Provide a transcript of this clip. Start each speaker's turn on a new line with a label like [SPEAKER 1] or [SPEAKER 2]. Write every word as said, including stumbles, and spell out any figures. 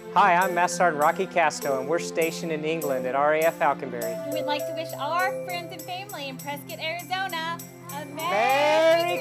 [SPEAKER 1] Hi, I'm MSgt Rocky Casto, and we're stationed in England at R A F Falconberry.
[SPEAKER 2] We'd like to wish all our friends and family in Prescott, Arizona a Merry
[SPEAKER 1] Merry